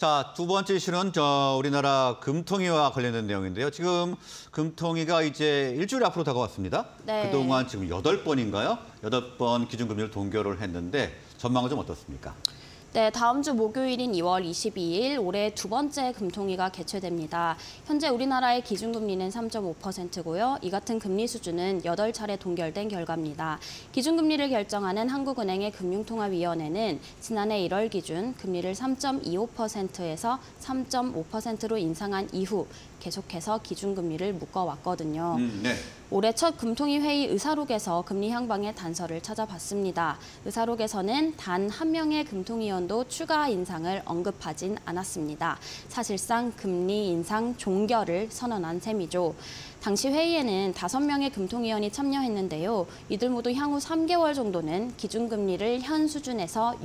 자, 두 번째 이슈는 우리나라 금통위와 관련된 내용인데요. 지금 금통위가 이제 일주일 앞으로 다가왔습니다. 네. 그동안 지금 8번인가요? 8번 기준금리를 동결을 했는데 전망은 좀 어떻습니까? 네, 다음 주 목요일인 2월 22일 올해 두 번째 금통위가 개최됩니다. 현재 우리나라의 기준금리는 3.5%고요. 이 같은 금리 수준은 8차례 동결된 결과입니다. 기준금리를 결정하는 한국은행의 금융통화위원회는 지난해 1월 기준 금리를 3.25%에서 3.5%로 인상한 이후 계속해서 기준금리를 묶어왔거든요. 네. 올해 첫 금통위 회의 의사록에서 금리 향방의 단서를 찾아봤습니다. 의사록에서는 단 한 명의 금통위원도 추가 인상을 언급하진 않았습니다. 사실상 금리 인상 종결을 선언한 셈이죠. 당시 회의에는 5명의 금통위원이 참여했는데요. 이들 모두 향후 3개월 정도는 기준금리를 현 수준에서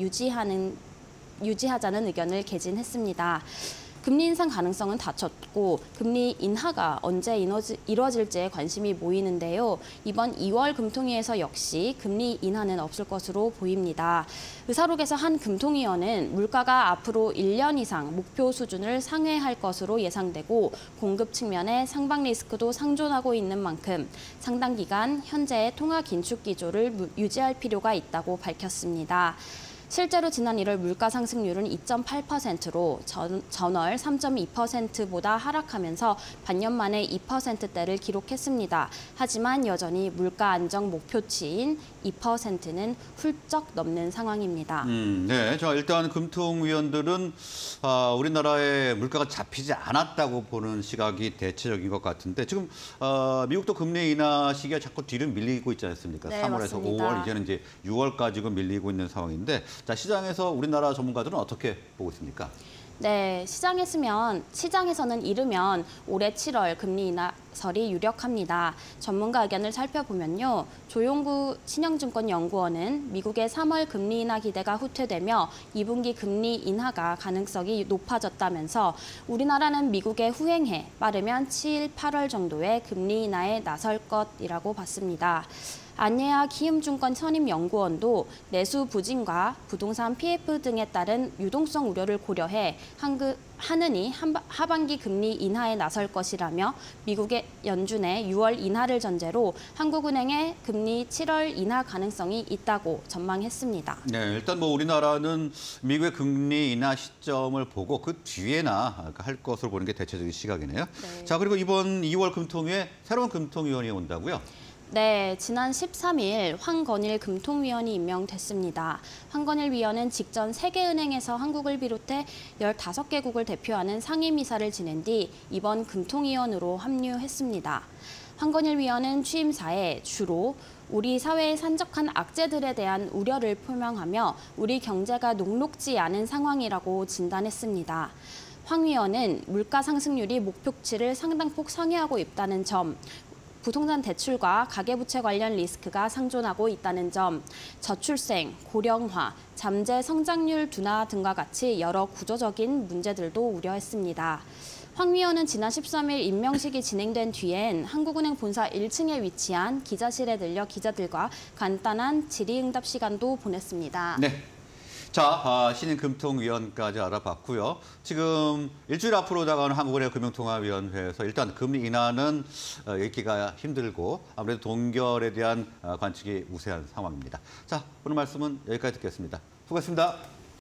유지하자는 의견을 개진했습니다. 금리 인상 가능성은 닫혔고 금리 인하가 언제 이뤄질지에 관심이 모이는데요. 이번 2월 금통위에서 역시 금리 인하는 없을 것으로 보입니다. 의사록에서 한 금통위원은 물가가 앞으로 1년 이상 목표 수준을 상회할 것으로 예상되고 공급 측면에 상방 리스크도 상존하고 있는 만큼 상당 기간 현재의 통화 긴축 기조를 유지할 필요가 있다고 밝혔습니다. 실제로 지난 1월 물가 상승률은 2.8%로 전월 3.2%보다 하락하면서 반년 만에 2%대를 기록했습니다. 하지만 여전히 물가 안정 목표치인 2%는 훌쩍 넘는 상황입니다. 네, 자 일단 금통위원들은 우리나라의 물가가 잡히지 않았다고 보는 시각이 대체적인 것 같은데 지금 미국도 금리 인하 시기가 자꾸 뒤로 밀리고 있지 않습니까? 네, 3월에서 맞습니다. 5월, 이제는 이제 6월까지 밀리고 있는 상황인데 자 시장에서 우리나라 전문가들은 어떻게 보고 있습니까? 네, 시장에서는 이르면 올해 7월 금리 인하설이 유력합니다. 전문가 의견을 살펴보면요. 조용구 신영증권연구원은 미국의 3월 금리 인하 기대가 후퇴되며 2분기 금리 인하가 가능성이 높아졌다면서 우리나라는 미국에 후행해 빠르면 7, 8월 정도에 금리 인하에 나설 것이라고 봤습니다. 안예아 키움증권 선임연구원도 내수 부진과 부동산 PF 등에 따른 유동성 우려를 고려해 한은이 하반기 금리 인하에 나설 것이라며 미국의 연준의 6월 인하를 전제로 한국은행의 금리 7월 인하 가능성이 있다고 전망했습니다. 네, 일단 우리나라는 미국의 금리 인하 시점을 보고 그 뒤에나 할 것으로 보는 게 대체적인 시각이네요. 네. 자, 그리고 이번 2월 금통위에 새로운 금통위원이 온다고요? 네, 지난 13일 황건일 금통위원이 임명됐습니다. 황건일 위원은 직전 세계은행에서 한국을 비롯해 15개국을 대표하는 상임이사를 지낸 뒤 이번 금통위원으로 합류했습니다. 황건일 위원은 취임사에 주로 우리 사회에 산적한 악재들에 대한 우려를 표명하며 우리 경제가 녹록지 않은 상황이라고 진단했습니다. 황 위원은 물가 상승률이 목표치를 상당폭 상회하고 있다는 점, 부동산 대출과 가계부채 관련 리스크가 상존하고 있다는 점, 저출생, 고령화, 잠재 성장률 둔화 등과 같이 여러 구조적인 문제들도 우려했습니다. 황 위원은 지난 13일 임명식이 진행된 뒤엔 한국은행 본사 1층에 위치한 기자실에 들려 기자들과 간단한 질의응답 시간도 보냈습니다. 네. 자, 신임 금통위원까지 알아봤고요. 지금 일주일 앞으로 다가오는 한국은행 금융통화위원회에서 일단 금리 인하는 읽기가 힘들고 아무래도 동결에 대한 관측이 우세한 상황입니다. 자, 오늘 말씀은 여기까지 듣겠습니다. 수고하셨습니다.